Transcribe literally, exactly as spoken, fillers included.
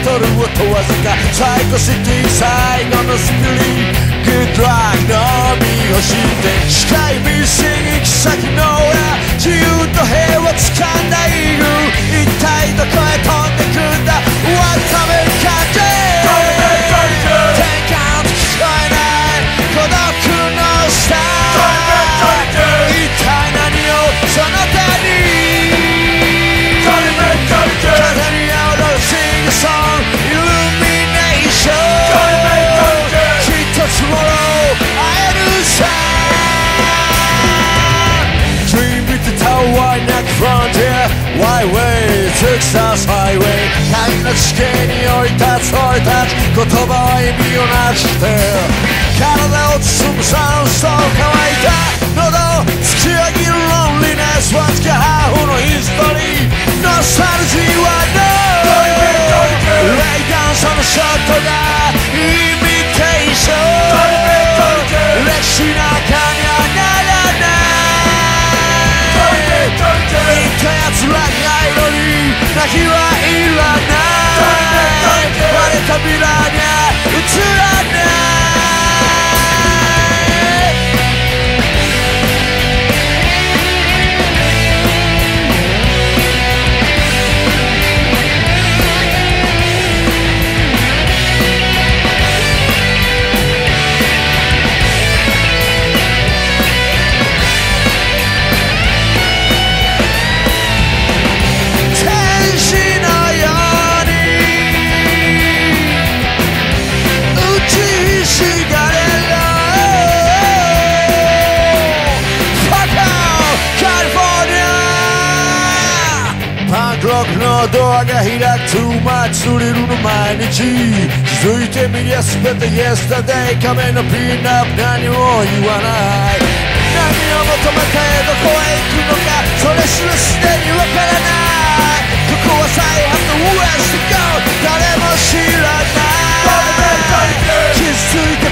トルを問わずかサイコシティ最後のスピリットグッドラックの身をして視界ミッシン行き先の裏自由と平和掴んだイーグル一体どこへ飛んでくんだ What's American Day 天下と聞こえない孤独の下一体何をその手に風に踊るシングソンイルミネーションきっと Tomorrow 会えるさ Dream with the tower in that frontier Wide way 突き刺すハイウェイ神の地形に降り立つ降り立つ言葉は意味をなして体を包むサウンド乾いた喉突き上げるロンリネスわずかハーフのヒストリーノスタルジーは No レイダンそのショットがイミテーション歴史なんかにはならない言った奴らに愛のに泣きはいらない割れた未来には映らないロックのドアが開く Too much スリルの毎日気づいてみりゃ全て Yesterday 仮面のピンナップ何も言わない何を求めてどこへ行くのかそれすらすでにわからないここは最果ての West Go 誰も知らない傷ついた